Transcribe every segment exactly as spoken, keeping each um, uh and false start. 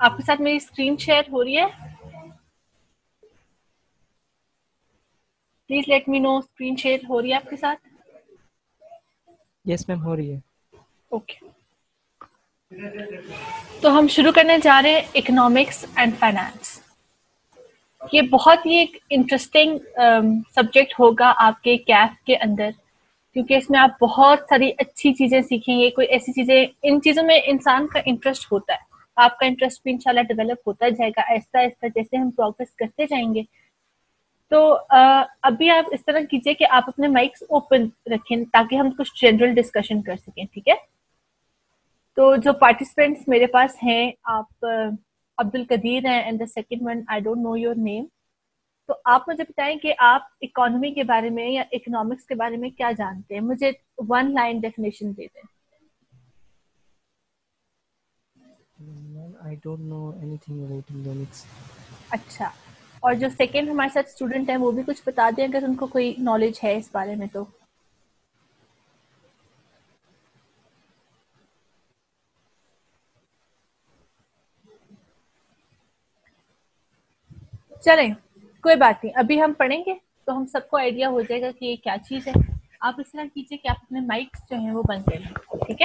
आपके साथ मेरी स्क्रीन शेयर हो रही है? Please let me know, screen share हो रही है आपके साथ? यस मैम, हो रही है। Okay okay. तो हम शुरू करने जा रहे हैं इकोनॉमिक्स एंड फाइनेंस। ये बहुत ही एक इंटरेस्टिंग सब्जेक्ट होगा आपके कैफ के अंदर, क्योंकि इसमें आप बहुत सारी अच्छी चीजें सीखेंगे। कोई ऐसी चीजें, इन चीजों में इंसान का इंटरेस्ट होता है, आपका इंटरेस्ट भी इंशाल्लाह डेवलप होता जाएगा ऐसा ऐसा जैसे हम प्रोग्रेस करते जाएंगे। तो uh, अभी आप इस तरह कीजिए कि आप अपने माइक्स ओपन रखें ताकि हम कुछ जनरल डिस्कशन कर सकें, ठीक है? तो जो पार्टिसिपेंट्स मेरे पास हैं, आप अब्दुल कदीर हैं and the second one I don't know your name. तो आप मुझे बताएं कि आप इकोनॉमी के बारे में या इकोनॉमिक्स के बारे में क्या जानते हैं। मुझे वन लाइन डेफिनेशन दे दें। I don't know anything about economics. अच्छा, और जो सेकंड हमारे साथ स्टूडेंट है वो भी कुछ बता दें अगर उनको कोई नॉलेज है इस बारे में। तो चलें, कोई बात नहीं, अभी हम पढ़ेंगे तो हम सबको आइडिया हो जाएगा कि ये क्या चीज है। आप इस तरह कीजिए कि आप अपने माइक्स जो हैं वो बंद कर लें, ठीक है?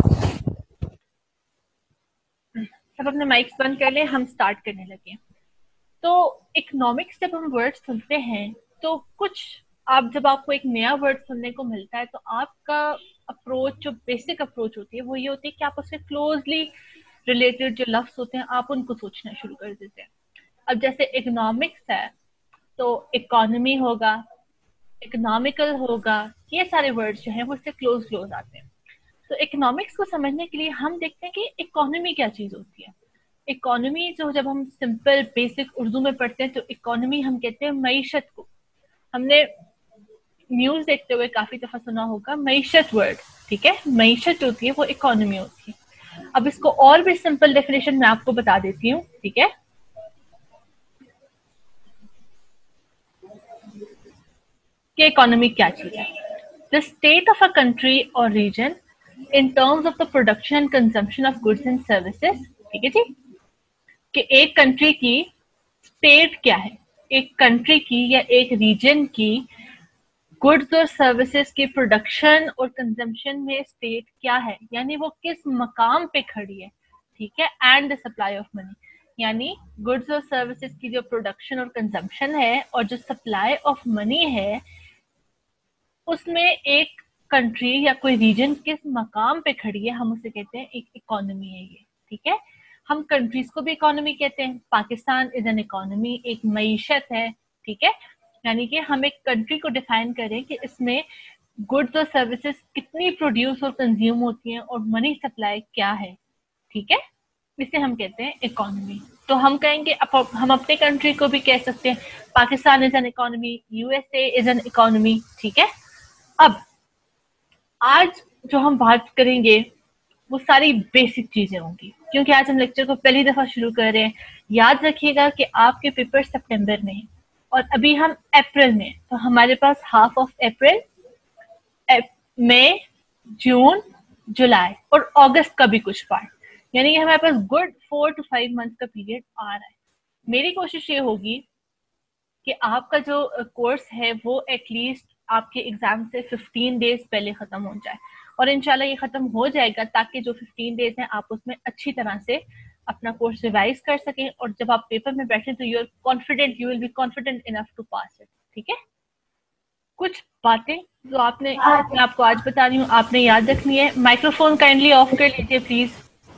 सब अपने माइक्स बंद कर लें, हम स्टार्ट करने लगे। तो इकोनॉमिक्स जब हम वर्ड सुनते हैं तो कुछ, आप जब आपको एक नया वर्ड सुनने को मिलता है तो आपका अप्रोच, जो बेसिक अप्रोच होती है वो ये होती है कि आप उससे क्लोजली रिलेटेड जो लफ्ज होते हैं आप उनको सोचना शुरू कर देते हैं। अब जैसे इकोनॉमिक्स है तो इकोनॉमी होगा, इकोनॉमिकल होगा, ये सारे वर्ड्स जो हैं वो इससे क्लोज क्लोज आते हैं। तो इकोनॉमिक्स को समझने के लिए हम देखते हैं कि इकोनॉमी क्या चीज होती है। इकोनॉमी जो जब हम सिंपल बेसिक उर्दू में पढ़ते हैं तो इकोनॉमी हम कहते हैं मईशत को। हमने न्यूज देखते हुए काफी दफा सुना होगा मईशत वर्ड, ठीक है? मईशत होती है वो इकोनॉमी होती है। अब इसको और भी सिंपल डेफिनेशन मैं आपको बता देती हूँ, ठीक है? कि इकोनॉमी क्या चीज है। The state of a country or region in terms of the production and consumption of goods and services, ठीक है जी? कि एक कंट्री की स्टेट क्या है, एक कंट्री की या एक रीजन की गुड्स और सर्विसेज की प्रोडक्शन और कंजम्पशन में स्टेट क्या है, यानी वो किस मकाम पे खड़ी है, ठीक है? And the supply of money, यानी गुड्स और सर्विसेज की जो प्रोडक्शन और कंजम्पशन है और जो सप्लाई ऑफ मनी है, उसमें एक कंट्री या कोई रीजन किस मकाम पे खड़ी है, हम उसे कहते हैं एक इकोनॉमी है ये, ठीक है? हम कंट्रीज को भी इकोनॉमी कहते हैं। पाकिस्तान इज एन इकोनॉमी, एक मईशत है, ठीक है? यानी कि हम एक कंट्री को डिफाइन करें कि इसमें गुड्स और सर्विसेज कितनी प्रोड्यूस और कंज्यूम होती हैं और मनी सप्लाई क्या है, ठीक है? इसे हम कहते हैं इकोनॉमी। तो हम कहेंगे, हम अपने कंट्री को भी कह सकते हैं Pakistan is an economy, USA is an economy, ठीक है? अब आज जो हम बात करेंगे वो सारी बेसिक चीजें होंगी, क्योंकि आज हम लेक्चर को पहली दफा शुरू कर रहे हैं। याद रखिएगा कि आपके पेपर सितंबर में है और अभी हम अप्रैल में, तो हमारे पास हाफ ऑफ अप्रैल, मई, जून, जुलाई और अगस्त का भी कुछ पार्ट, यानी कि हमारे पास good four to five month का पीरियड आ रहा है। मेरी कोशिश ये होगी कि आपका जो कोर्स है वो एटलीस्ट आपके एग्जाम से फिफ्टीन डेज पहले खत्म हो जाए, और इंशाल्लाह ये खत्म हो जाएगा ताकि जो फिफ्टीन डेज हैं आप उसमें अच्छी तरह से अपना कोर्स रिवाइज कर सकें, और जब आप पेपर में बैठे तो you are confident, you will be confident enough to pass it, ठीक है? कुछ बातें जो आपने, मैं आपको आज बता रही हूँ, आपने याद रखनी है। माइक्रोफोन काइंडली ऑफ कर लीजिए प्लीज।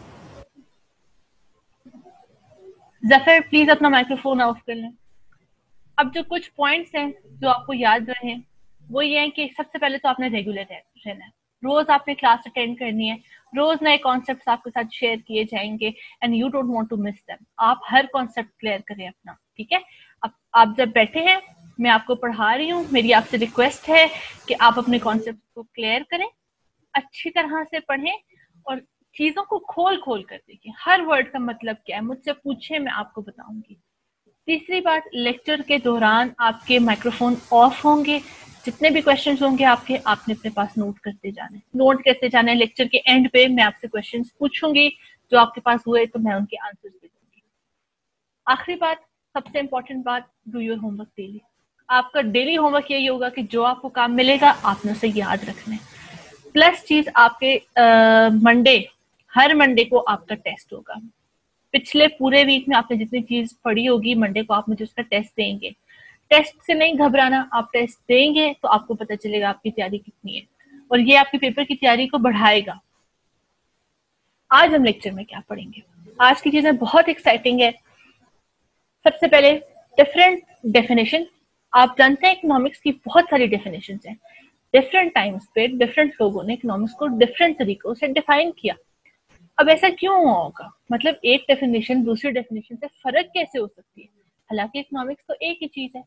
जफर प्लीज अपना माइक्रोफोन ऑफ कर लें। अब जो कुछ पॉइंट्स हैं जो आपको याद रहे वो ये है कि सबसे पहले तो आपने रेगुलर रहना है, रोज आपने क्लास अटेंड करनी है, रोज नए कॉन्सेप्ट्स आपके साथ शेयर किए जाएंगे and you don't want to miss them. आप हर कॉन्सेप्ट क्लियर करें अपना, ठीक है? अब आप जब बैठे हैं, मैं आपको पढ़ा रही हूँ, मेरी आपसे रिक्वेस्ट है कि आप अपने कॉन्सेप्ट को क्लियर करें, अच्छी तरह से पढ़ें और चीजों को खोल खोल कर देखिए। हर वर्ड का मतलब क्या है मुझसे पूछे, मैं आपको बताऊंगी। तीसरी बात, लेक्चर के दौरान आपके माइक्रोफोन ऑफ होंगे, जितने भी क्वेश्चंस होंगे आपके, आपने अपने पास नोट करते जाने नोट करते जाना है। लेक्चर के एंड पे मैं आपसे क्वेश्चंस पूछूंगी, जो आपके पास हुए तो मैं उनके आंसर्स भी दूंगी, आखिरी बात, सबसे इंपॉर्टेंट बात, डू योर होमवर्क डेली। आपका डेली होमवर्क यही होगा कि जो आपको काम मिलेगा आपने उसे याद रखना है। प्लस चीज आपके मंडे, हर मंडे को आपका टेस्ट होगा। पिछले पूरे वीक में आपने जितनी चीज पढ़ी होगी, मंडे को आप मुझे उसका टेस्ट देंगे। टेस्ट से नहीं घबराना, आप टेस्ट देंगे तो आपको पता चलेगा आपकी तैयारी कितनी है, और ये आपकी पेपर की तैयारी को बढ़ाएगा। आज हम लेक्चर में क्या पढ़ेंगे? आज की चीजें बहुत एक्साइटिंग है। सबसे पहले डिफरेंट डेफिनेशन। आप जानते हैं इकोनॉमिक्स की बहुत सारी डेफिनेशन हैं। डिफरेंट टाइम्स पे डिफरेंट लोगों ने इकोनॉमिक्स को डिफरेंट तरीकों से डिफाइन किया। अब ऐसा क्यों होगा? मतलब एक डेफिनेशन दूसरी डेफिनेशन से फर्क कैसे हो सकती है? हालांकि इकोनॉमिक्स तो एक ही चीज है।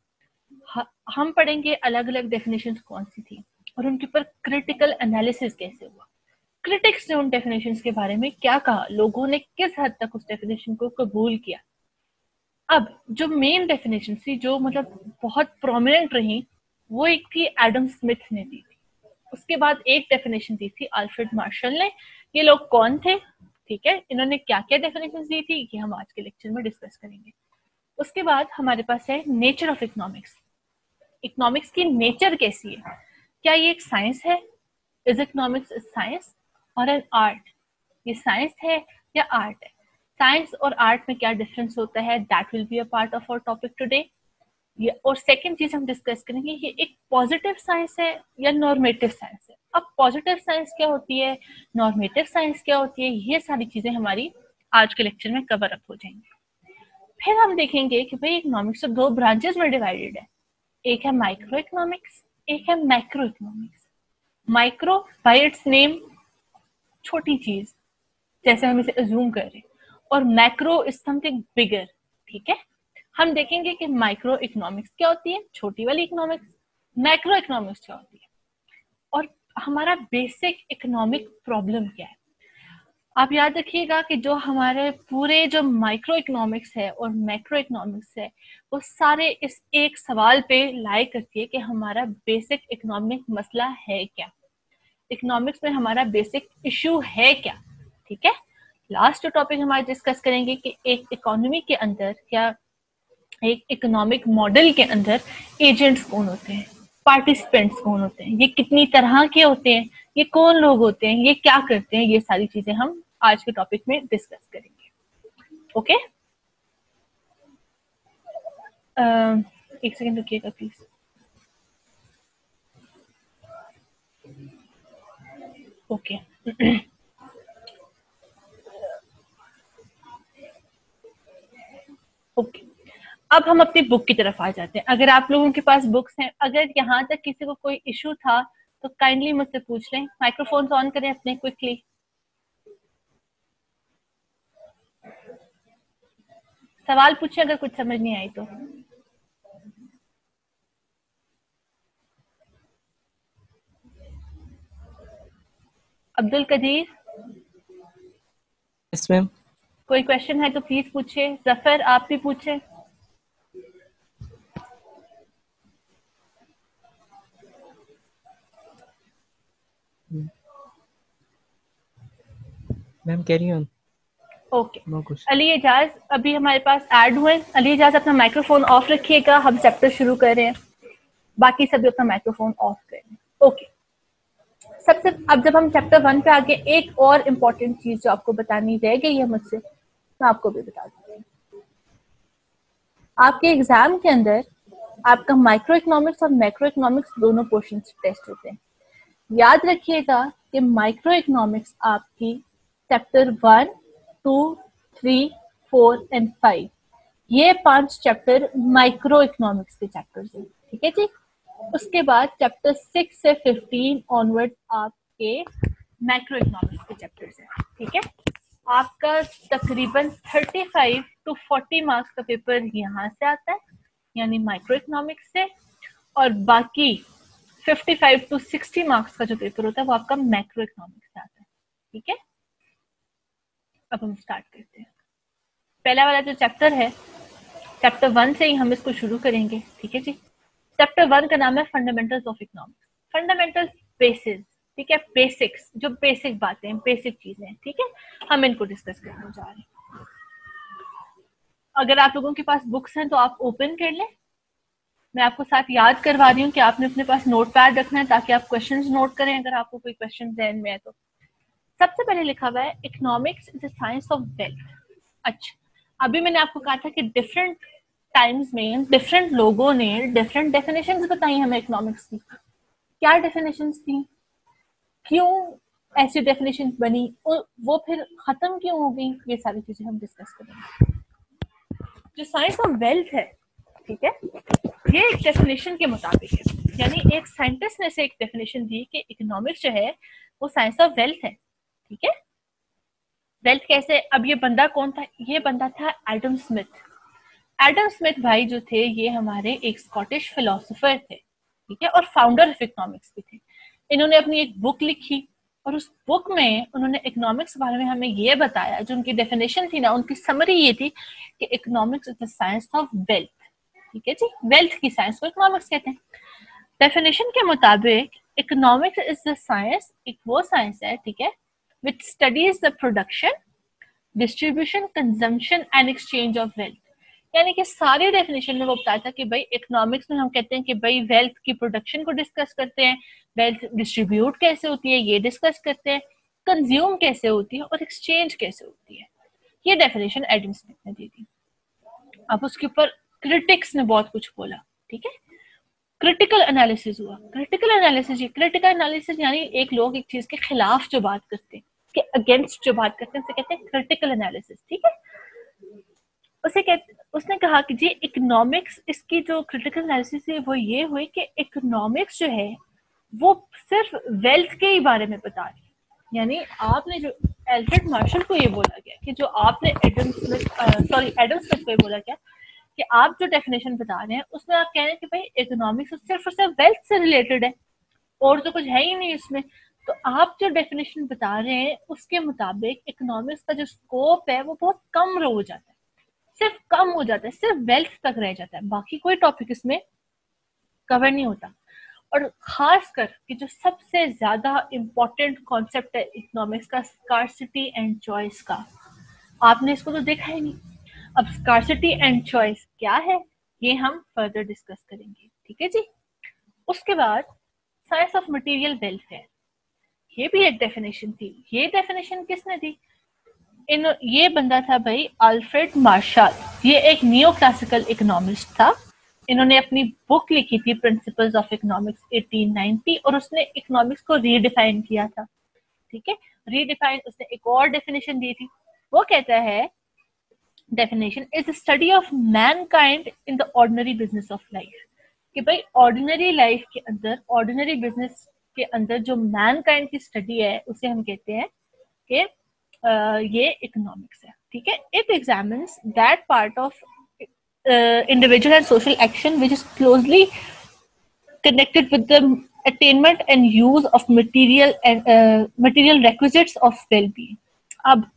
हम पढ़ेंगे अलग अलग डेफिनेशन कौन सी थी और उनके ऊपर क्रिटिकल एनालिसिस कैसे हुआ, क्रिटिक्स ने उन डेफिनेशन के बारे में क्या कहा, लोगों ने किस हद तक उस डेफिनेशन को कबूल किया। अब जो मेन डेफिनेशन थी, जो मतलब बहुत प्रोमिनेंट रही, वो एक थी एडम स्मिथ ने दी थी। उसके बाद एक डेफिनेशन दी थी अल्फ्रेड मार्शल ने। ये लोग कौन थे? ठीक है, इन्होंने क्या क्या डेफिनेशन दी थी ये हम आज के लेक्चर में डिस्कस करेंगे। उसके बाद हमारे पास है नेचर ऑफ इकोनॉमिक्स। इकोनॉमिक्स की नेचर कैसी है? क्या ये एक साइंस है? इज इकोनॉमिक्स साइंस और एन आर्ट? ये साइंस है या आर्ट है? साइंस और आर्ट में क्या डिफरेंस होता है, that will be a part of our topic today. और सेकंड चीज हम डिस्कस करेंगे, ये एक पॉजिटिव साइंस है या नॉर्मेटिव साइंस है। अब पॉजिटिव साइंस क्या होती है, नॉर्मेटिव साइंस क्या होती है, ये सारी चीजें हमारी आज के लेक्चर में कवर अप हो जाएंगी। फिर हम देखेंगे कि भाई इकोनॉमिक्स तो दो ब्रांचेस में डिवाइडेड है। एक है माइक्रो इकोनॉमिक्स, एक है macro economics. Micro by its name छोटी चीज, जैसे हम इसे अज्यूम कर रहे हैं, और मैक्रो इज समथिंग बिगर। ठीक है, हम देखेंगे कि माइक्रो इकोनॉमिक्स क्या होती है, छोटी वाली इकोनॉमिक्स, मैक्रो इकोनॉमिक्स क्या होती है, और हमारा बेसिक इकोनॉमिक प्रॉब्लम क्या है। आप याद रखिएगा कि जो हमारे पूरे जो माइक्रो इकोनॉमिक्स है और मैक्रो इकोनॉमिक्स है, वो सारे इस एक सवाल पे लाई करती है कि हमारा बेसिक इकोनॉमिक मसला है क्या, इकोनॉमिक्स में हमारा बेसिक इशू है क्या। ठीक है, लास्ट टॉपिक हमारे डिस्कस करेंगे कि एक इकोनॉमी के अंदर या एक इकोनॉमिक मॉडल के अंदर एजेंट्स कौन होते हैं, पार्टिसिपेंट्स कौन होते हैं, ये कितनी तरह के होते हैं, ये कौन लोग होते हैं, ये क्या करते हैं, ये सारी चीजें हम आज के टॉपिक में डिस्कस करेंगे। ओके, uh, एक सेकेंड रुकिएगा प्लीज। ओके ओके, अब हम अपनी बुक की तरफ आ जाते हैं। अगर आप लोगों के पास बुक्स हैं, अगर यहाँ तक किसी को कोई इशू था तो काइंडली मुझसे पूछ लें। माइक्रोफोन ऑन करें अपने क्विकली। सवाल पूछे अगर कुछ समझ नहीं आई तो। Abdul Qadir, yes ma'am. कोई क्वेश्चन है तो प्लीज पूछे। जफर, आप भी पूछे। Ma'am carry on. Okay, no question. Ali Ejaz अभी हमारे पास ऐड हुए। अली एजाज अपना माइक्रोफोन ऑफ रखिएगा, हम चैप्टर शुरू कर रहे हैं। बाकी सभी अपना माइक्रोफोन ऑफ करें। ओके, सबसे अब जब हम चैप्टर वन पे आगे, एक और इम्पोर्टेंट चीज जो आपको बतानी रह गई है मुझसे, मैं आपको भी बता दूंगी। आपके एग्जाम के अंदर आपका माइक्रो इकोनॉमिक्स और मैक्रो इकोनॉमिक्स दोनों पोर्शन टेस्ट होते हैं। याद रखिएगा कि माइक्रो इकोनॉमिक्स आपकी chapter one, two, three, four and five, ये पांच चैप्टर माइक्रो इकोनॉमिक्स के चैप्टर्स हैं। ठीक है जी। उसके बाद चैप्टर सिक्स से फिफ्टीन ऑनवर्ड आपके मैक्रो इकोनॉमिक्स के चैप्टर्स हैं। ठीक है, आपका तकरीबन पैंतीस टू चालीस मार्क्स का पेपर यहाँ से आता है, यानी माइक्रो इकोनॉमिक्स से, और बाकी पचपन टू साठ मार्क्स का जो पेपर होता है वो आपका मैक्रो इकोनॉमिक्स से आता है। ठीक है, अब हम स्टार्ट करते हैं। पहला वाला जो चैप्टर है, चैप्टर वन से ही हम इसको शुरू करेंगे। ठीक है जी। चैप्टर वन का नाम है fundamentals of economics. Fundamentals, basis. ठीक है, बेसिक्स, जो बेसिक बातें, बेसिक चीजें। ठीक है, हम इनको डिस्कस करने जा रहे हैं। अगर आप लोगों के पास बुक्स हैं तो आप ओपन कर लें। मैं आपको साथ याद करवा रही हूँ कि आपने अपने पास नोट पैड रखना है ताकि आप क्वेश्चंस नोट करें अगर आपको कोई क्वेश्चन ध्यान में है तो। सबसे पहले लिखा हुआ है economics is the science of wealth. अच्छा, अभी मैंने आपको कहा था कि डिफरेंट टाइम्स में डिफरेंट लोगों ने डिफरेंट डेफिनेशंस बताई हमें इकोनॉमिक्स की। क्या डेफिनेशंस थी, क्यों ऐसी डेफिनेशन बनी और वो फिर खत्म क्यों हो गई, ये सारी चीजें हम डिस्कस करेंगे। जो साइंस ऑफ वेल्थ है, ठीक है, ये एक डेफिनेशन के मुताबिक है, यानी एक साइंटिस्ट ने से एक डेफिनेशन दी कि इकोनॉमिक्स जो है वो साइंस ऑफ वेल्थ है। ठीक है, वेल्थ कैसे? अब ये बंदा कौन था? ये बंदा था एडम स्मिथ। एडम स्मिथ भाई जो थे ये हमारे एक स्कॉटिश फिलोसोफर थे, ठीक है, और फाउंडर ऑफ इकोनॉमिक्स भी थे। इन्होंने अपनी एक बुक लिखी और उस बुक में उन्होंने इकोनॉमिक्स के बारे में हमें ये बताया, जो उनकी डेफिनेशन थी ना, उनकी समरी ये थी कि economics is the science of wealth. ठीक है जी, वेल्थ की साइंस को इकोनॉमिक्स कहते हैं। डेफिनेशन के मुताबिक इकोनॉमिक्स इज द साइंस, एक वो साइंस है, ठीक है, which studies the production, distribution, consumption and exchange of wealth. यानी कि सारी डेफिनेशन में वो बताया था कि भाई इकोनॉमिक्स में हम कहते हैं कि भाई वेल्थ की प्रोडक्शन को डिस्कस करते हैं, वेल्थ डिस्ट्रीब्यूट कैसे होती है ये डिस्कस करते हैं, कंज्यूम कैसे होती है और एक्सचेंज कैसे होती है। ये डेफिनेशन एडम स्मिथ ने दी थी। अब उसके ऊपर क्रिटिक्स ने बहुत कुछ बोला, ठीक है, क्रिटिकल एनालिसिस हुआ। क्रिटिकल एनालिसिस, क्रिटिकल एनालिसिस यानी एक लोग एक चीज के खिलाफ जो बात करते हैं, के अगेंस्ट जो बात करते हैं, उसे कहते हैं क्रिटिकल एनालिसिस। ठीक है, उसे कहते, उसने कहा कि जी इकोनॉमिक्स, इसकी जो क्रिटिकल एनालिसिस है वो ये हुई कि इकोनॉमिक्स जो है वो सिर्फ वेल्थ के ही बारे में बता रही है। यानी आपने जो एल्फ्रेड मार्शल को ये बोला गया कि जो आपने Adam Smith, sorry Adam Smith को ये बोला गया कि आप जो डेफिनेशन बता रहे हैं उसमें आप कह रहे हैं कि भाई इकोनॉमिक्स सिर्फ और सिर्फ वेल्थ से रिलेटेड है और तो कुछ है ही नहीं इसमें। तो आप जो डेफिनेशन बता रहे हैं उसके मुताबिक इकोनॉमिक्स का जो स्कोप है वो बहुत कम हो जाता है, सिर्फ कम हो जाता है, सिर्फ वेल्थ तक रह जाता है, बाकी कोई टॉपिक इसमें कवर नहीं होता। और खास कर कि जो सबसे ज्यादा इंपॉर्टेंट कॉन्सेप्ट है इकोनॉमिक्स का, स्कार्सिटी एंड चॉइस का, आपने इसको तो देखा ही नहीं। अब स्कार्सिटी एंड चॉइस क्या है ये हम फर्दर डिस्कस करेंगे। ठीक है जी, उसके बाद साइंस ऑफ मटेरियल वेलफेयर, ये भी एक डेफिनेशन थी। ये डेफिनेशन किसने दी? इन ये बंदा था भाई अल्फ्रेड मार्शल। ये एक नियो क्लासिकल इकोनॉमिस्ट था। इन्होंने अपनी बुक लिखी थी प्रिंसिपल्स ऑफ इकोनॉमिक्स अठारह सौ नब्बे और उसने इकोनॉमिक्स को रीडिफाइन किया था। ठीक है, रीडिफाइन, उसने एक और डेफिनेशन दी थी। वो कहता है definition is the study of mankind in the ordinary business of life, कि भाई ऑर्डिनरी लाइफ के अंदर, ऑर्डिनरी बिजनेस के अंदर जो मैनकाइंड की स्टडी है उसे हम कहते हैं कि Uh, ये इकोनॉमिक्स है। ठीक है, it examines that part of individual and social action which is closely connected with the attainment and use of material and material requisites of wellbeing. अब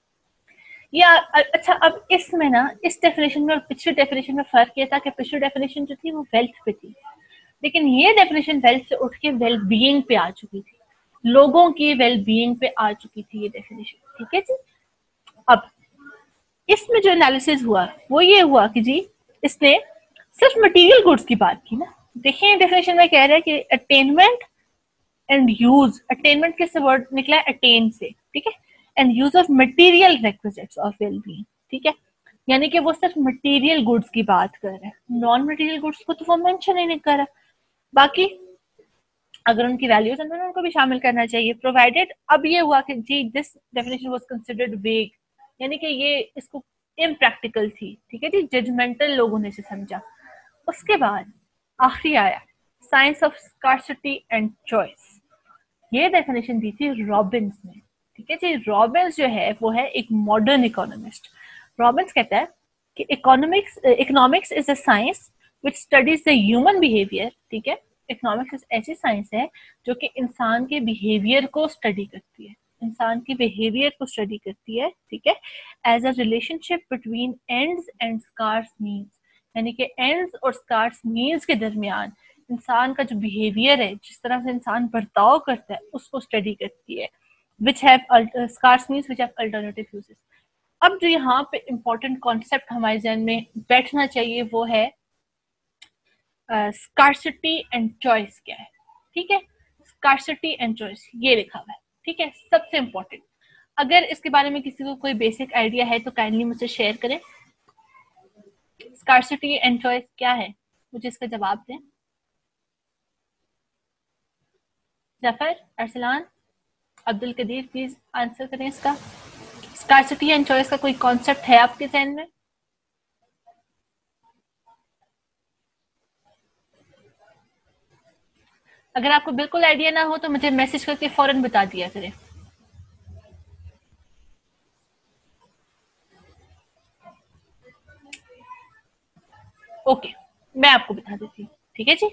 या अच्छा, अब इसमें ना इस डेफिनेशन में और पिछले डेफिनेशन में फर्क ये था कि पिछली डेफिनेशन जो थी वो वेल्थ पे थी, लेकिन ये डेफिनेशन वेल्थ से उठ के वेल बीइंग पे आ चुकी थी, लोगों की वेल बीइंग पे आ चुकी थी ये डेफिनेशन। ठीक है जी, अब इसमें जो एनालिसिस हुआ वो ये हुआ कि जी इसने सिर्फ मटेरियल गुड्स की बात की ना। देखिए डेफिनेशन में कह रहा है कि अटेनमेंट एंड यूज, अटेनमेंट किससे वर्ड निकला है? अटेन से। ठीक है, and use of material requisites of wellbeing. ठीक है, यानी कि वो सिर्फ मटेरियल गुड्स की बात कर रहा है, नॉन मटेरियल गुड्स को तो वो मेंशन ही नहीं कर रहा। बाकी अगर उनकी वैल्यूज हैं तो उनको भी शामिल करना चाहिए, प्रोवाइडेड। अब ये हुआ कि जी this definition was considered vague, यानी कि ये इसको इम्प्रैक्टिकल थी। ठीक है जी, जजमेंटल लोगों ने इसे समझा। उसके बाद आखिरी आया science of scarcity and choice. ये डेफिनेशन दी थी रॉबिन्स ने। ठीक है जी, रॉबिन्स जो है वो है एक मॉडर्न इकोनॉमिस्ट। रॉबिन्स कहता है कि economics economics is a science which studies the human behaviour. ठीक है, इकोनॉमिक्स ऐसी साइंस है जो कि इंसान के बिहेवियर को स्टडी करती है, इंसान के बिहेवियर को स्टडी करती है। ठीक है, as a relationship between ends and scarce means, यानी कि एंड्स और स्कार्स मीन्स के दरमियान इंसान का जो बिहेवियर है, जिस तरह से इंसान बर्ताव करता है, उसको स्टडी करती है। Which have scarce means which have alternative uses. अब जो यहाँ पे इम्पोर्टेंट कॉन्सेप्ट हमारे जहन में बैठना चाहिए वो है स्कार्सिटी एंड चॉइस क्या है। ठीक है, स्कार्सिटी एंड चॉइस ये लिखा हुआ है। ठीक है, सबसे इम्पोर्टेंट। अगर इसके बारे में किसी को कोई बेसिक आइडिया है तो काइंडली मुझसे शेयर करें। स्कार्सिटी एंड चॉइस क्या है, मुझे इसका जवाब दें। जफर, अरसलान, अब्दुल कदीर, प्लीज आंसर करें इसका। स्कार्सिटी एंड चॉइस का कोई कॉन्सेप्ट है आपके जहन में? अगर आपको बिल्कुल आइडिया ना हो तो मुझे मैसेज करके फौरन बता दिया करें। ओके, मैं आपको बता देती हूँ। ठीक है जी,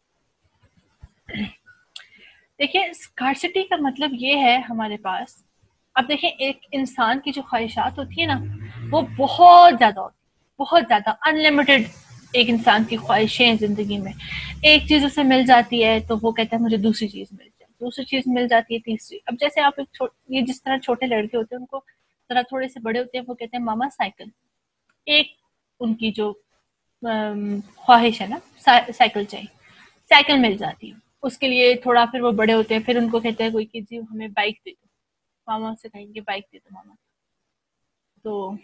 देखिए स्कार्सिटी का मतलब ये है हमारे पास, अब देखिए एक इंसान की जो ख्वाहिशात होती है ना वो बहुत ज्यादा होती है, बहुत ज्यादा अनलिमिटेड। एक इंसान की ख्वाहिशें जिंदगी में, एक चीज उसे मिल जाती है तो वो कहता है मुझे दूसरी चीज मिल जाए, दूसरी चीज मिल जाती है, तीसरी। अब जैसे आप एक ये जिस तरह छोटे लड़के होते हैं उनको जरा थोड़े से बड़े होते हैं वो कहते हैं मामा साइकिल। एक उनकी जो ख्वाहिश है ना साइकिल चाहिए, साइकिल मिल जाती है उसके लिए। थोड़ा फिर वो बड़े होते हैं फिर उनको कहते हैं कोई कि जी हमें बाइक दे दो, मामा से कहेंगे बाइक दे दो मामा। तो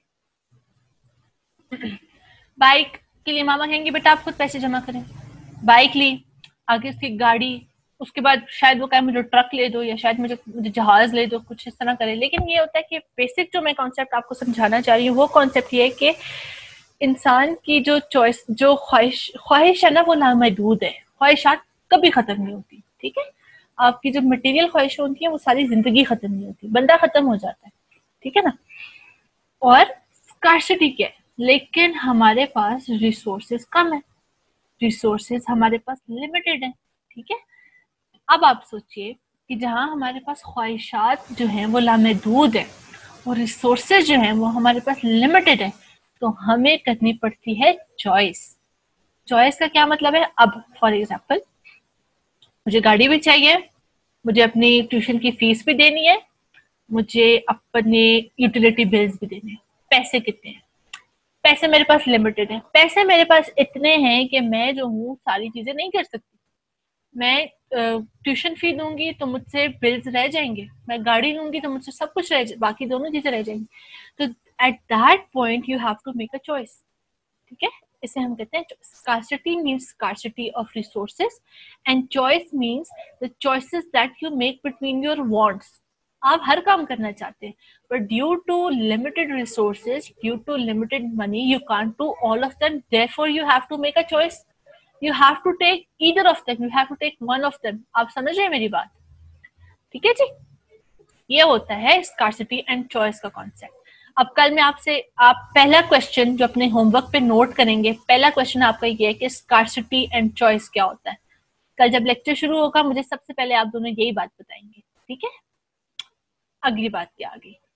बाइक के लिए मामा कहेंगे बेटा आप खुद पैसे जमा करें, बाइक ली, आगे उसकी गाड़ी, उसके बाद शायद वो कहे मुझे ट्रक ले दो या शायद मुझे मुझे जहाज ले दो, कुछ इस तरह करे। लेकिन ये होता है कि बेसिक जो मैं कॉन्सेप्ट आपको समझाना चाह रही हूँ वो कॉन्सेप्ट ये है कि इंसान की जो चॉइस, जो ख्वाहिश ख्वाहिश है ना वो लामहदूद है, ख्वाहिशात कभी खत्म नहीं होती। ठीक है, आपकी जो मटेरियल ख्वाहिश होती है वो सारी जिंदगी खत्म नहीं होती, बंदा खत्म हो जाता है। ठीक है ना, और स्कार्सिटी क्या है, लेकिन हमारे पास रिसोर्सेज कम है, रिसोर्सेज हमारे पास लिमिटेड है। ठीक है, अब आप सोचिए कि जहां हमारे पास ख्वाहिशात जो हैं वो लामहदूद है और रिसोर्सेज जो हैं वो हमारे पास लिमिटेड है, तो हमें करनी पड़ती है चॉइस। चॉइस का क्या मतलब है, अब फॉर एग्जाम्पल मुझे गाड़ी भी चाहिए, मुझे अपनी ट्यूशन की फीस भी देनी है, मुझे अपने यूटिलिटी बिल्स भी देने हैं। पैसे कितने हैं, पैसे मेरे पास लिमिटेड है, पैसे मेरे पास इतने हैं कि मैं जो हूँ सारी चीजें नहीं कर सकती। मैं ट्यूशन फी दूंगी तो मुझसे बिल्स रह जाएंगे, मैं गाड़ी लूंगी तो मुझसे सब कुछ रह, बाकी दोनों चीजें रह जाएंगी। तो at that point you have to make a choice. ठीक है, इसे हम कहते हैं scarcity means scarcity of resources and choice means the choices that you make between your wants. आप हर काम करना चाहते हैं but due to limited resources, due to limited money you can't do all of them, therefore you have to make a choice. You have to take either of them, you have to take one of them. आप समझ रहे हैं मेरी बात? ठीक है जी, ये होता है स्कार्सिटी एंड चॉइस का कॉन्सेप्ट। अब कल मैं आपसे, आप पहला क्वेश्चन जो अपने होमवर्क पे नोट करेंगे, पहला क्वेश्चन आपका ये है कि स्कार्सिटी एंड चॉइस क्या होता है। कल जब लेक्चर शुरू होगा मुझे सबसे पहले आप दोनों यही बात बताएंगे। ठीक है, अगली बात क्या आ गई,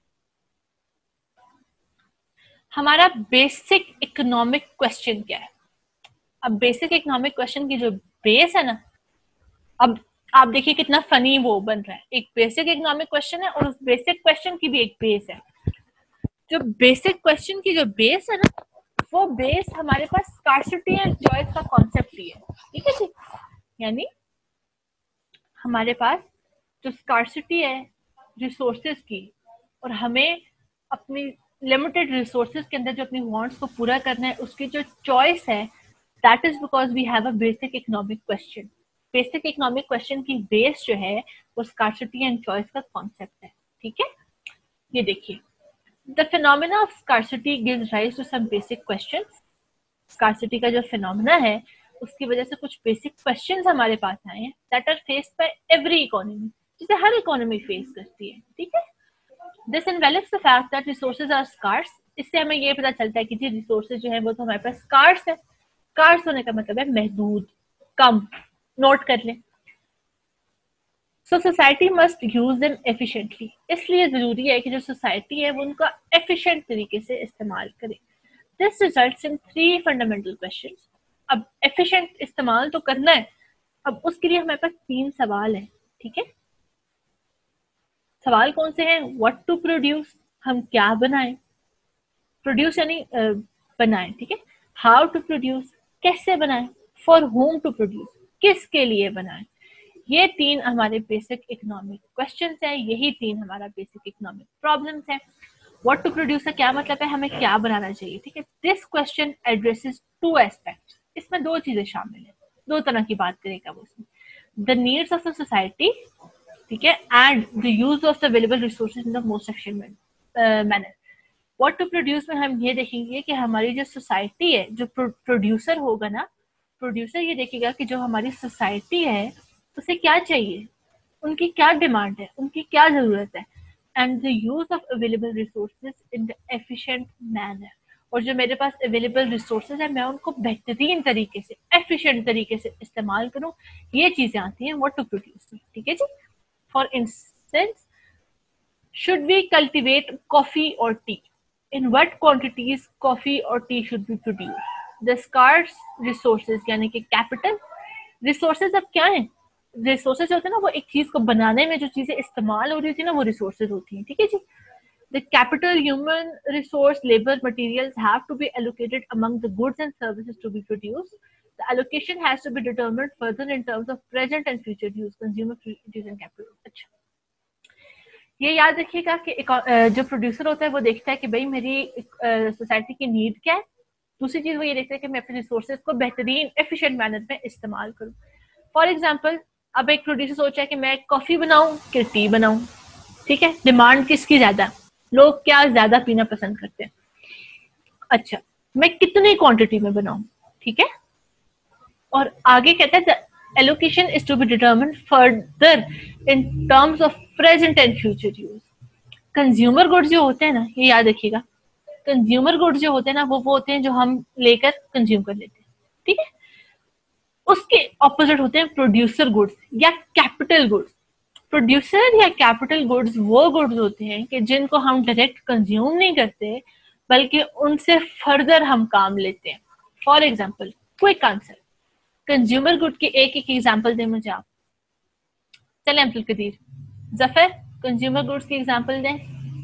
हमारा बेसिक इकोनॉमिक क्वेश्चन क्या है। अब बेसिक इकोनॉमिक क्वेश्चन की जो बेस है ना, अब आप देखिए कितना फनी वो बन रहा है। एक बेसिक इकोनॉमिक क्वेश्चन है और उस बेसिक क्वेश्चन की भी एक बेस है। जो बेसिक क्वेश्चन की जो बेस है ना वो बेस हमारे पास स्कार्सिटी एंड चॉइस का कॉन्सेप्ट ही है। ठीक है जी, यानी हमारे पास जो स्कार्सिटी है रिसोर्सेज की और हमें अपनी लिमिटेड रिसोर्सेज के अंदर जो अपनी वांट्स को पूरा करना है उसकी जो चॉइस है, that is because we have a basic economic question. Basic economic question की बेस जो है वो स्कार्सिटी एंड चॉइस का कॉन्सेप्ट है। ठीक है, ये देखिए, the phenomena of scarcity gives rise to some basic questions. Scarcity का जो फिनोमेना है उसकी वजह से कुछ बेसिक क्वेश्चंस हमारे पास आए हैं that are faced by every economy, जिसे हर इकोनॉमी फेस करती है। ठीक है, this involves the fact that resources are scarce. इससे हमें ये पता चलता है कि जी रिसोर्सेज जो है वो तो हमारे पास स्कार्स है। स्कार्स होने का मतलब है महदूद, कम। नोट कर लें, so society must use them efficiently. इसलिए जरूरी है कि जो सोसाइटी है वो उनका एफिशिएंट तरीके से इस्तेमाल करे। This results in three fundamental questions. अब एफिशिएंट इस्तेमाल तो करना है, अब उसके लिए हमारे पास तीन सवाल है। ठीक है, सवाल कौन से हैं, व्हाट टू प्रोड्यूस, हम क्या बनाएं, प्रोड्यूस यानी बनाएं, ठीक है। हाउ टू प्रोड्यूस, कैसे बनाएं, फॉर होम टू प्रोड्यूस, किसके लिए बनाएं। ये तीन हमारे बेसिक इकोनॉमिक क्वेश्चंस हैं, यही तीन हमारा बेसिक इकोनॉमिक प्रॉब्लम्स हैं। व्हाट टू प्रोड्यूस का क्या मतलब है, हमें क्या बनाना चाहिए, ठीक है। This question addresses two aspects, इसमें दो चीजें शामिल हैं, दो तरह की बात करेगा वो उसमें, the needs of the society, ठीक है, and the use of the available resources in the most efficient manner. What to produce में हम ये देखेंगे कि हमारी जो सोसाइटी है, जो प्रोड्यूसर होगा ना, प्रोड्यूसर ये देखेगा कि जो हमारी सोसाइटी है उसे क्या चाहिए, उनकी क्या डिमांड है, उनकी क्या जरूरत है, and the use of available resources in the efficient manner, और जो मेरे पास अवेलेबल रिसोर्सेज है मैं उनको बेहतरीन तरीके से, एफिशिएंट तरीके से इस्तेमाल करूं, ये चीजें आती हैं व्हाट टू प्रोड्यूस, ठीक है जी। For instance, should we cultivate coffee or tea, in what quantities coffee or tea should be produced, the scarce resources यानी कि capital resources अब क्या है, resources होते हैं ना, वो एक चीज को बनाने में जो चीजें इस्तेमाल हो रही थी ना वो resources होती हैं, ठीक है जी। the capital, human resource, labor, materials have to be allocated among the goods and services to be produced. The allocation has to be determined further in terms of present and future use, consumer produce and capital. अच्छा, ये याद रखिएगा कि जो producer होता है वो देखता है कि भाई मेरी सोसाइटी की नीड क्या है, दूसरी चीज वो ये देखता है कि मैं अपने रिसोर्सेज को बेहतरीन एफिशिएंट मैनर में इस्तेमाल करूं। फॉर एग्जांपल, अब एक प्रोड्यूसर सोचा है कि मैं कॉफी बनाऊं कि टी बनाऊं, ठीक है, डिमांड किसकी ज्यादा, लोग क्या ज्यादा पीना पसंद करते हैं, अच्छा मैं कितनी क्वांटिटी में बनाऊं, ठीक है। और आगे कहता है allocation is to be determined further in terms of present and future use. Consumer goods जो होते हैं ना, ये याद रखिएगा, कंज्यूमर गुड्स जो होते हैं ना वो वो होते हैं जो हम लेकर कंज्यूम कर लेते हैं, ठीक है। उसके ऑपोजिट होते हैं प्रोड्यूसर गुड्स या कैपिटल गुड्स। प्रोड्यूसर या कैपिटल गुड्स वो गुड्स होते हैं कि जिनको हम डायरेक्ट कंज्यूम नहीं करते बल्कि उनसे फर्दर हम काम लेते हैं। For example, quick answer, consumer good की एक एक एग्जांपल दें मुझे आप। चले अब्दुल कदीर, जफर, कंज्यूमर गुड्स की एग्जांपल दें।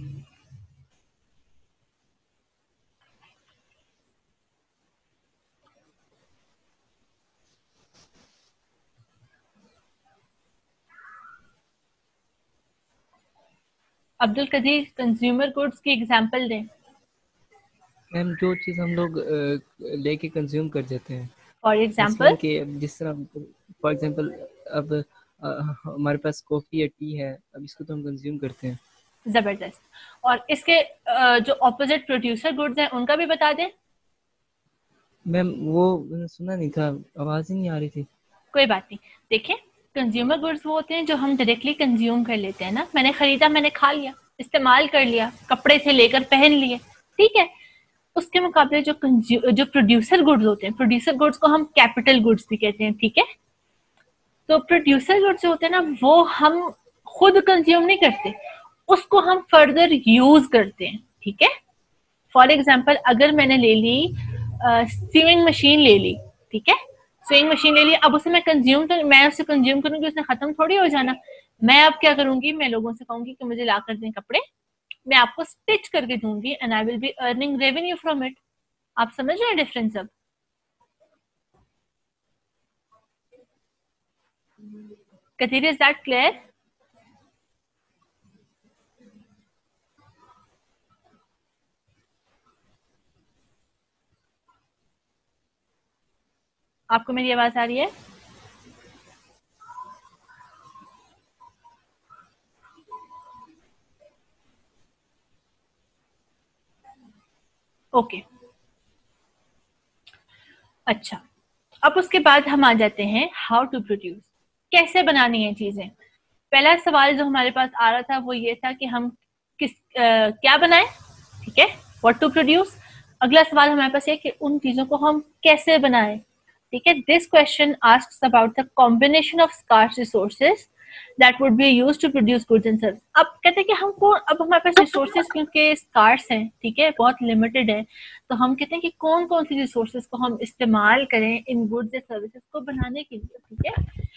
अब्दुल कदीर, कंज्यूमर गुड्स की एग्जांपल दें। मैम जो चीज हम लोग लेके कंज्यूम कर देते हैं, फॉर एग्जांपल कि जिस तरह फॉर एग्जांपल अब आ, हमारे पास कॉफी या टी है, अब इसको तो हम कंज्यूम करते हैं। जबरदस्त। और इसके जो ऑपोजिट प्रोड्यूसर गुड्स हैं उनका भी बता दें। मैम वो मैंने सुना नहीं था, आवाज ही नहीं आ रही थी। कोई बात नहीं, देखें, कंज्यूमर गुड्स वो होते हैं जो हम डायरेक्टली कंज्यूम कर लेते हैं ना, मैंने खरीदा, मैंने खा लिया, इस्तेमाल कर लिया, कपड़े थे लेकर पहन लिए, ठीक है। उसके मुकाबले जो जो प्रोड्यूसर गुड्स होते हैं, प्रोड्यूसर गुड्स को हम कैपिटल गुड्स भी कहते हैं, ठीक है। तो प्रोड्यूसर गुड्स जो होते हैं ना वो हम खुद कंज्यूम नहीं करते, उसको हम फर्दर यूज करते हैं, ठीक है। फॉर एग्जाम्पल, अगर मैंने ले ली स्विमिंग मशीन ले ली, ठीक है, स्विमिंग मशीन ले ली, अब उसे मैं कंज्यूम तो मैं उसे कंज्यूम करूंगी, उसने खत्म थोड़ी हो जाना। मैं अब क्या करूंगी, मैं लोगों से कहूंगी कि मुझे ला कर दें कपड़े, मैं आपको स्टिच करके दूंगी and I will be earning revenue from it. आप समझ रहे हैं डिफरेंस अब? Kathir, is that clear? आपको मेरी आवाज आ रही है? Okay okay. अच्छा, अब उसके बाद हम आ जाते हैं हाउ टू प्रोड्यूस, कैसे बनानी है चीजें। पहला सवाल जो हमारे पास आ रहा था वो ये था कि हम किस आ, क्या बनाएं, ठीक है, व्हाट टू प्रोड्यूस। अगला सवाल हमारे पास है कि उन चीजों को हम कैसे बनाएं, ठीक है। This question asks about the combination of scarce resources that would be used to produce goods and service. अब कहते हैं कि हमको, अब हमारे पास रिसोर्सेज क्योंकि स्कार्स हैं, ठीक है, बहुत लिमिटेड है, तो हम कहते हैं कि कौन कौन सी रिसोर्सेज को हम इस्तेमाल करें इन गुड्स एंड सर्विसेज को बनाने के लिए, ठीक है।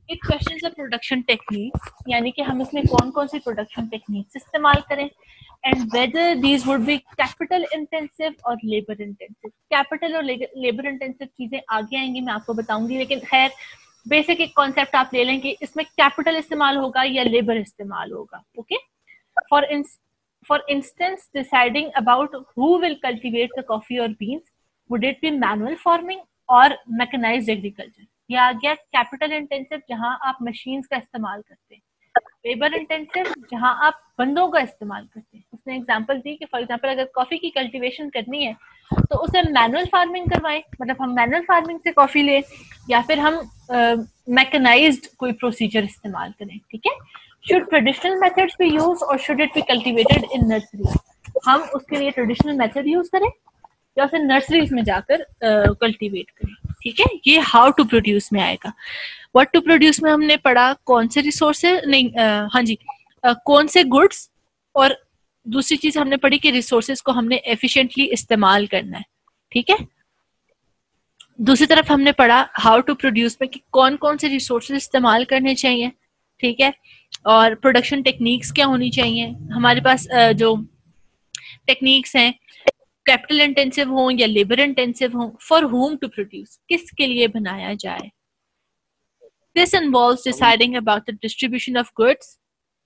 It questions of production technique, यानी कि हम इसमें कौन कौन सी प्रोडक्शन टेक्निक्स इस्तेमाल करें, and whether these would be capital intensive or labour intensive. Capital और लेबर इंटेंसिव चीजें आगे आएंगी, मैं आपको बताऊंगी, लेकिन खैर बेसिक एक कॉन्सेप्ट आप ले लें कि इसमें कैपिटल इस्तेमाल होगा या लेबर इस्तेमाल होगा. Okay, for for instance deciding about who will cultivate the coffee or beans, would it be manual farming or mechanised agriculture. यह आ गया कैपिटल इंटेंसिव जहां आप मशीन्स का इस्तेमाल करते हैं, लेबर इंटेंसिव जहां आप बंदों का इस्तेमाल करते हैं. उसने एग्जांपल दी कि फॉर एग्जांपल अगर कॉफी की कल्टीवेशन करनी है तो उसे मैनुअल फार्मिंग करवाएं, मतलब हम मैनुअल फार्मिंग से कॉफी लें, या फिर हम मैकेनाइज्ड uh, कोई प्रोसीजर इस्तेमाल करें. ठीक है, should traditional methods be use और should it be cultivated in nursery. हम उसके लिए ट्रेडिशनल मेथड यूज करें या फिर नर्सरीज में जाकर कल्टीवेट uh, करें. ठीक है, ये हाउ टू प्रोड्यूस में आएगा. व्हाट टू प्रोड्यूस में हमने पढ़ा कौन से रिसोर्सेज, नहीं uh, हाँ जी uh, कौन से गुड्स, और दूसरी चीज हमने पढ़ी कि रिसोर्सेज को हमने एफिशिएंटली इस्तेमाल करना है. ठीक है, दूसरी तरफ हमने पढ़ा हाउ टू प्रोड्यूस में कि कौन कौन से रिसोर्सेज इस्तेमाल करने चाहिए. ठीक है, और प्रोडक्शन टेक्निक्स क्या होनी चाहिए. हमारे पास uh, जो टेक्निक्स हैं कैपिटल इंटेंसिव हो या लेबर इंटेंसिव हो, फॉर होम टू प्रोड्यूस, किसके लिए बनाया जाए. This involves deciding about the distribution of goods.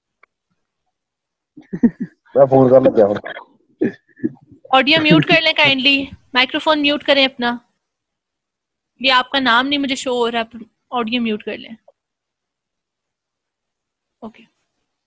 मैं फोन कर लग गया. ऑडियो म्यूट कर लें काइंडली, माइक्रोफोन म्यूट करें अपना. ये आपका नाम नहीं मुझे शो हो रहा, आप ऑडियो म्यूट कर लें. Okay okay.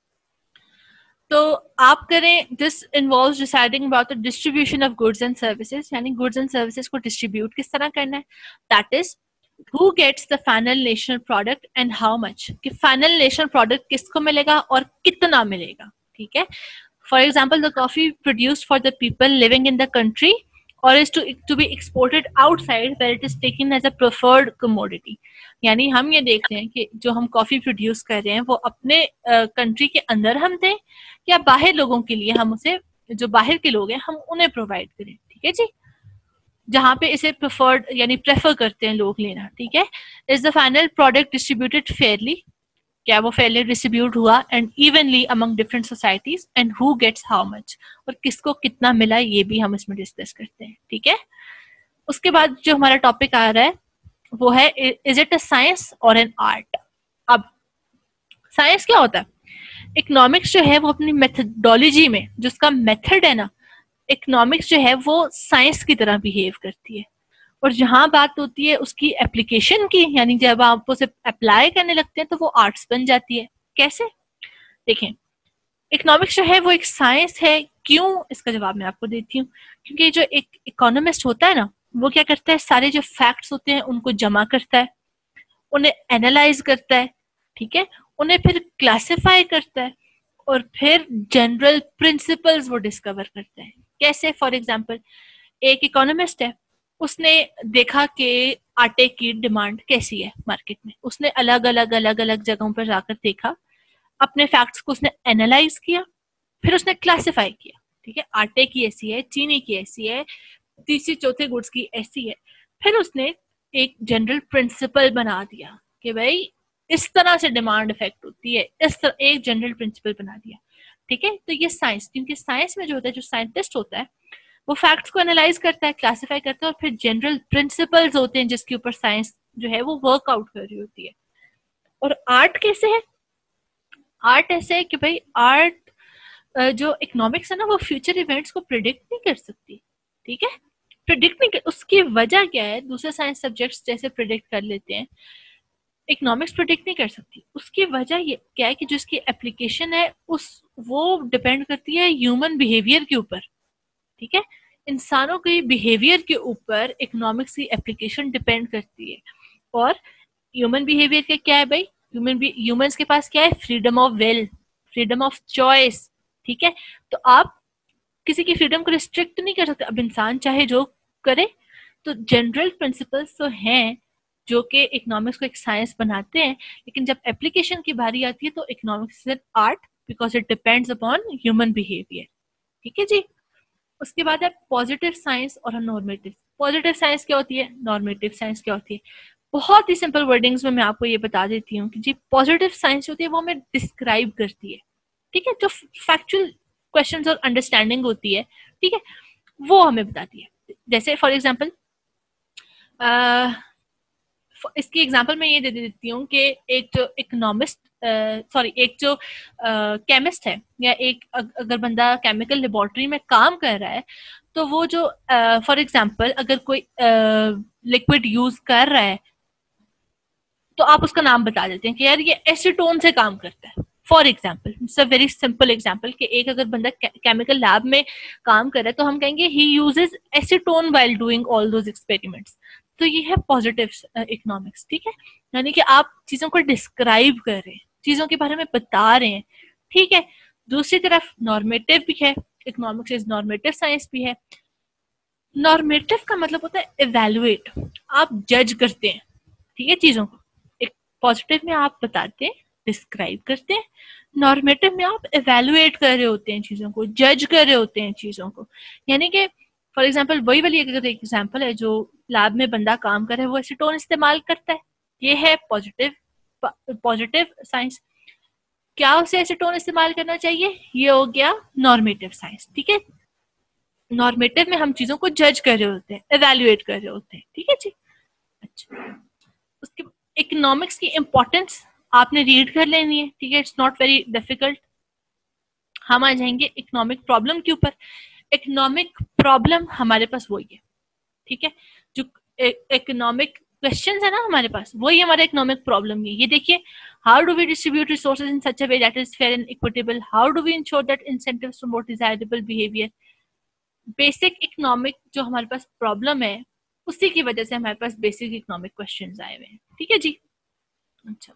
तो आप करें this involves deciding about the distribution of goods and services, यानी गुड्स एंड सर्विसेज को डिस्ट्रीब्यूट किस तरह करना है. That is who gets the final national product and how much, कि फाइनल नेशनल प्रोडक्ट किसको मिलेगा और कितना मिलेगा. ठीक है, for example the coffee produced for the people living in the country or is to to be exported outside where it is taken as a preferred commodity. यानी हम ये देख रहे हैं कि जो हम कॉफी प्रोड्यूस कर रहे हैं वो अपने कंट्री uh, के अंदर हम दें या बाहर लोगों के लिए हम उसे, जो बाहर के लोग हैं हम उन्हें प्रोवाइड करें. ठीक है जी, जहाँ पे इसे प्रेफर्ड यानी प्रेफर करते हैं लोग लेना. ठीक है, is the final product distributed fairly, क्या वो फेयरली डिस्ट्रीब्यूट हुआ and evenly among different societies, and who gets how much, और किसको कितना मिला ये भी हम इसमें डिस्कस करते हैं. ठीक है, उसके बाद जो हमारा टॉपिक आ रहा है वो है इज इट अ साइंस और एन आर्ट. अब साइंस क्या होता है, इकोनॉमिक्स जो है वो अपनी मेथडोलॉजी में, जो उसका मेथड है ना, इकोनॉमिक्स जो है वो साइंस की तरह बिहेव करती है. और जहां बात होती है उसकी एप्लीकेशन की, यानी जब आप उसे अप्लाई करने लगते हैं तो वो आर्ट्स बन जाती है. कैसे, देखें, इकोनॉमिक्स जो है वो एक साइंस है. क्यों, इसका जवाब मैं आपको देती हूँ. क्योंकि जो एक इकोनॉमिस्ट होता है ना, वो क्या करता है, सारे जो फैक्ट्स होते हैं उनको जमा करता है, उन्हें एनालाइज करता है. ठीक है, उन्हें फिर क्लासिफाई करता है और फिर जनरल प्रिंसिपल्स वो डिस्कवर करता है. कैसे, फॉर एग्जाम्पल एक इकोनॉमिस्ट है, उसने देखा कि आटे की डिमांड कैसी है मार्केट में. उसने अलग अलग अलग अलग जगहों पर जाकर देखा, अपने फैक्ट्स को उसने एनालाइज किया, फिर उसने क्लासिफाई किया. ठीक है, आटे की ऐसी है, चीनी की ऐसी है, तीसरी चौथे गुड्स की ऐसी है. फिर उसने एक जनरल प्रिंसिपल बना दिया कि भाई इस तरह से डिमांड इफेक्ट होती है, इस तरह एक जनरल प्रिंसिपल बना दिया. ठीक है, तो ये साइंस, क्योंकि साइंस में जो होता है, जो साइंटिस्ट होता है वो फैक्ट्स को एनालाइज करता है, क्लासिफाई करता है, और फिर जनरल प्रिंसिपल्स होते हैं जिसके ऊपर साइंस जो है वो वर्कआउट कर रही होती है. और आर्ट कैसे है, आर्ट ऐसे है कि भाई आर्ट जो इकोनॉमिक्स है ना, वो फ्यूचर इवेंट्स को प्रिडिक्ट नहीं कर सकती. ठीक है, प्रिडिक्ट नहीं कर, उसकी वजह क्या है, दूसरे साइंस सब्जेक्ट्स जैसे प्रिडिक्ट कर लेते हैं, इकोनॉमिक्स प्रिडिक्ट नहीं कर सकती. उसकी वजह ये क्या है कि जो इसकी एप्लीकेशन है उस वो डिपेंड करती है ह्यूमन बिहेवियर के ऊपर. ठीक है, इंसानों के बिहेवियर के ऊपर इकोनॉमिक्स की एप्लीकेशन डिपेंड करती है. और ह्यूमन बिहेवियर का क्या है भाई, ह्यूमन ह्यूमंस के पास क्या है, freedom of will, freedom of choice. ठीक है, तो आप किसी की फ्रीडम को रिस्ट्रिक्ट तो नहीं कर सकते. अब इंसान चाहे जो करे. तो जनरल प्रिंसिपल्स तो हैं जो कि इकोनॉमिक्स को एक साइंस बनाते हैं, लेकिन जब एप्लीकेशन की बारी आती है तो economics is art because it depends upon human behaviour. ठीक है जी, उसके बाद है पॉजिटिव साइंस और नॉर्मेटिव. पॉजिटिव साइंस क्या होती है, नॉर्मेटिव साइंस क्या होती है. बहुत ही सिंपल वर्डिंग्स में मैं आपको ये बता देती हूँ कि जी पॉजिटिव साइंस होती है वो हमें डिस्क्राइब करती है, ठीक है, जो फैक्चुअल क्वेश्चंस और अंडरस्टैंडिंग होती है, ठीक है, वो हमें बताती है। जैसे फॉर एग्जांपल इसकी एग्जांपल मैं ये दे देती हूँ कि एक जो इकोनॉमिस्ट सॉरी एक जो केमिस्ट है या एक अगर बंदा केमिकल लेबोरेटरी में काम कर रहा है तो वो जो फॉर एग्जांपल अगर कोई लिक्विड यूज कर रहा है तो आप उसका नाम बता देते हैं कि यार ये एसीटोन से काम करता है। For example it's a very simple example कि एक अगर बंदा केमिकल लैब में काम कर रहा है तो हम कहेंगे he uses acetone while doing all those experiments. तो ये है पॉजिटिव इकोनॉमिक्स, ठीक है, यानी कि आप चीजों को डिस्क्राइब कर रहे हैं, चीजों के बारे में बता रहे हैं, ठीक है। दूसरी तरफ नॉर्मेटिव भी है, इकोनॉमिक्स इज नॉर्मेटिव साइंस भी है। नॉर्मेटिव का मतलब होता है इवेल्युएट, आप जज करते हैं, ठीक है, चीजों को। एक पॉजिटिव में आप बताते हैं, डिस्क्राइब करते हैं, नॉर्मेटिव में आप इवेल्युएट कर रहे होते हैं चीजों को, जज कर रहे होते हैं चीजों को। यानी कि फॉर एग्जांपल वही वाली अगर एक एग्जांपल है जो लैब में बंदा काम करे वो एसीटोन इस्तेमाल करता है, ये है पॉजिटिव पॉजिटिव साइंस। क्या उसे एसीटोन इस्तेमाल करना चाहिए, ये हो गया नॉर्मेटिव साइंस, ठीक है। नॉर्मेटिव में हम चीजों को जज कर रहे होते हैं, इवेल्युएट कर रहे होते हैं, ठीक है जी। अच्छा, उसके इकोनॉमिक्स की इंपॉर्टेंस आपने रीड कर लेनी है, ठीक है, इट्स नॉट वेरी डिफिकल्ट। हम आ जाएंगे इकोनॉमिक प्रॉब्लम के ऊपर। इकोनॉमिक प्रॉब्लम हमारे पास वही है, ठीक है, जो इकोनॉमिक क्वेश्चंस है ना हमारे पास, वही हमारा इकोनॉमिक प्रॉब्लम है। ये देखिए, how do we distribute resources in such a way that is fair and equitable, how do we ensure that incentives promote desirable behaviour. Basic economic जो हमारे पास प्रॉब्लम है उसी की वजह से हमारे पास बेसिक इकोनॉमिक क्वेश्चंस आए हुए हैं, ठीक है जी। अच्छा,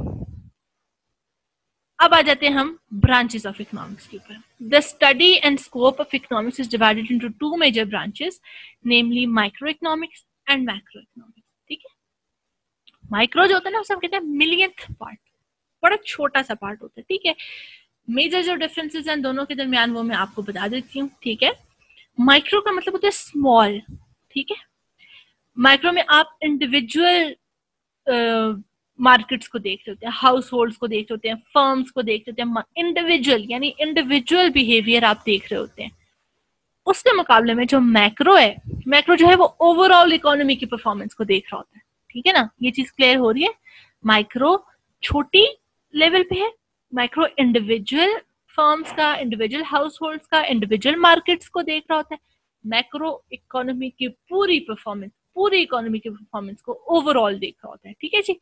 अब आ जाते हैं हम ब्रांचेस ऑफ इकोनॉमिक्स के ऊपर। The study and scope of economics is divided into two major branches, namely micro economics and macro economics, ठीक है। माइक्रो जो होता है ना उसे हम कहते हैं मिलियंथ पार्ट, बड़ा छोटा सा पार्ट होता है, ठीक है। मेजर जो डिफरेंसेस हैं दोनों के दरमियान वो मैं आपको बता देती हूँ, ठीक है। माइक्रो का मतलब होता है स्मॉल, ठीक है। माइक्रो में आप इंडिविजुअल मार्केट्स को देख रहे होते हैं, हाउस होल्ड्स को देख रहे होते हैं, फर्म्स को देख रहे होते हैं, इंडिविजुअल यानी इंडिविजुअल बिहेवियर आप देख रहे होते हैं। उसके मुकाबले में जो मैक्रो है, मैक्रो जो है वो ओवरऑल इकोनॉमी की परफॉर्मेंस को देख रहा होता है, ठीक है ना। ये चीज क्लियर हो रही है। माइक्रो छोटी लेवल पे है, माइक्रो इंडिविजुअल फर्म्स का, इंडिविजुअल हाउस होल्ड्स का, इंडिविजुअल मार्केट्स को देख रहा होता है। मैक्रो इकोनॉमी की पूरी परफॉर्मेंस, पूरी इकोनॉमी की परफॉर्मेंस को ओवरऑल देख रहा होता है, ठीक है जी।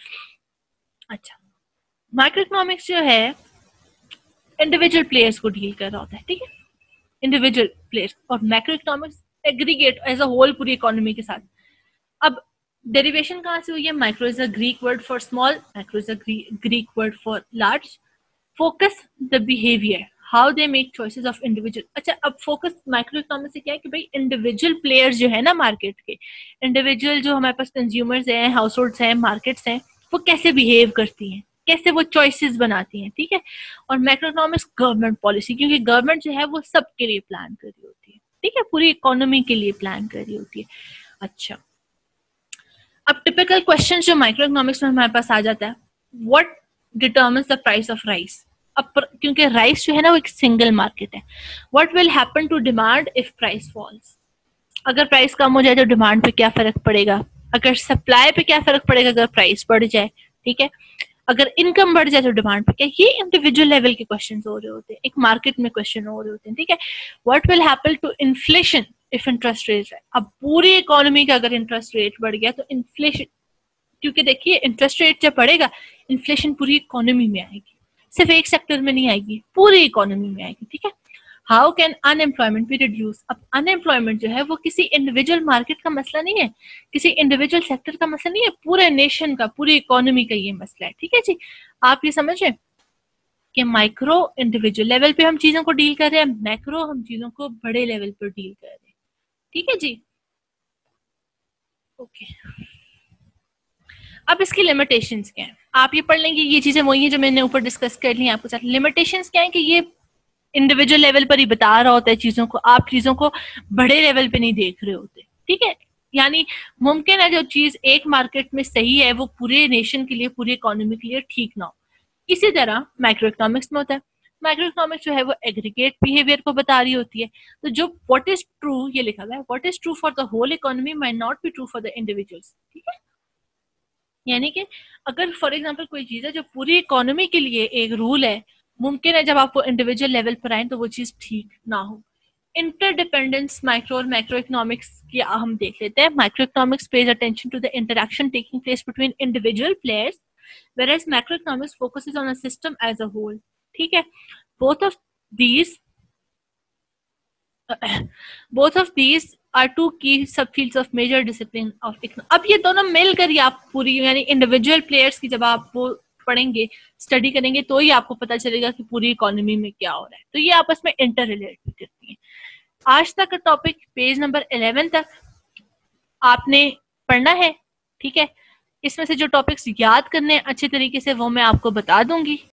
अच्छा, माइक्रो इकोनॉमिक्स जो है इंडिविजुअल प्लेयर्स को डील कर रहा होता है, ठीक है, इंडिविजुअल प्लेयर्स। और macro economics aggregate as a whole पूरी इकोनॉमी के साथ। अब डेरिवेशन कहाँ से हुई है? Micro is a Greek word for small, macro is a Greek word for large. Focus the behaviour, how they make choices of individual. अच्छा, अब फोकस माइक्रो इकोनॉमिक्स से क्या है कि भाई इंडिविजुअल प्लेयर्स जो है ना मार्केट के, इंडिविजुअल जो हमारे पास कंज्यूमर्स हैं, हाउस होल्ड्स हैं, मार्केट्स हैं, वो कैसे बिहेव करती हैं, कैसे वो चॉइसेस बनाती हैं, ठीक है। और मैक्रो इकोनॉमिक्स गवर्नमेंट पॉलिसी, क्योंकि गवर्नमेंट जो है वो सबके लिए प्लान कर रही होती है, ठीक है, पूरी इकोनॉमी के लिए प्लान कर रही होती है। अच्छा, अब टिपिकल क्वेश्चन जो माइक्रो इकोनॉमिक्स में हमारे पास आ जाता है, what determines the price of rice. अब क्योंकि राइस जो है ना वो एक सिंगल मार्केट है, what will happen to demand if price falls. अगर प्राइस कम हो जाए तो डिमांड पे क्या फर्क पड़ेगा, अगर सप्लाई पे क्या फर्क पड़ेगा अगर प्राइस बढ़ जाए, ठीक है, अगर इनकम बढ़ जाए तो डिमांड पे क्या। ये इंडिविजुअल लेवल के क्वेश्चन हो रहे होते हैं, एक मार्केट में क्वेश्चन हो रहे होते हैं, ठीक है। What will happen to inflation if interest rate है। अब पूरी इकोनॉमी का अगर इंटरेस्ट रेट बढ़ गया तो इन्फ्लेशन, क्योंकि देखिए इंटरेस्ट रेट जब बढ़ेगा इन्फ्लेशन पूरी इकोनॉमी में आएगी, सिर्फ एक सेक्टर में नहीं आएगी, पूरी इकोनॉमी में आएगी, ठीक है। How can unemployment be reduce. अब अनएम्प्लॉयमेंट जो है वो किसी इंडिविजुअल मार्केट का मसला नहीं है, किसी इंडिविजुअल सेक्टर का मसला नहीं है, पूरे नेशन का, पूरी इकोनॉमी का ये मसला है, ठीक है जी। आप ये समझे कि माइक्रो इंडिविजुअल लेवल पे हम चीजों को डील कर रहे हैं, मैक्रो हम चीजों को बड़े लेवल पर डील कर रहे हैं, ठीक है जी। ओके, अब इसकी लिमिटेशंस क्या है, आप ये पढ़ लेंगे, ये चीजें वही है जो मैंने ऊपर डिस्कस कर ली आपके साथ। लिमिटेशंस क्या है कि ये इंडिविजुअल लेवल पर ही बता रहा होता है चीजों को, आप चीजों को बड़े लेवल पे नहीं देख रहे होते, ठीक है। यानी मुमकिन है जो चीज एक मार्केट में सही है वो पूरे नेशन के लिए, पूरी इकोनॉमी के लिए ठीक ना हो। इसी तरह माइक्रो इकोनॉमिक्स में होता है। माइक्रो इकोनॉमिक्स जो है वो एग्रीगेट बिहेवियर को बता रही होती है। तो जो व्हाट इज ट्रू ये लिखा हुआ है, what is true for the whole economy might not be true for the individuals. ठीक है, यानी कि अगर फॉर एग्जांपल कोई चीज है जो पूरी इकोनॉमी के लिए एक रूल है, मुमकिन है जब आप वो इंडिविजुअल लेवल पर आए तो वो चीज ठीक ना हो। इंटरडिपेंडेंस माइक्रो और मैक्रो इकोनॉमिक्स की हम देख लेते हैं। Micro economics pays attention to the interaction taking place between individual players, whereas macroeconomics focuses on a system as a whole. ठीक है, both of these both of these are two key subfields of major discipline of economics. अब ये दोनों मिलकर ही आप पूरी यानी individual players की जब आप वो पढ़ेंगे, स्टडी करेंगे तो ही आपको पता चलेगा कि पूरी इकोनॉमी में क्या हो रहा है। तो ये आपस में इंटर रिलेट करती है। आज तक का टॉपिक पेज नंबर इलेवन तक आपने पढ़ना है। ठीक है, इसमें से जो टॉपिक्स याद करने हैं अच्छे तरीके से वो मैं आपको बता दूंगी।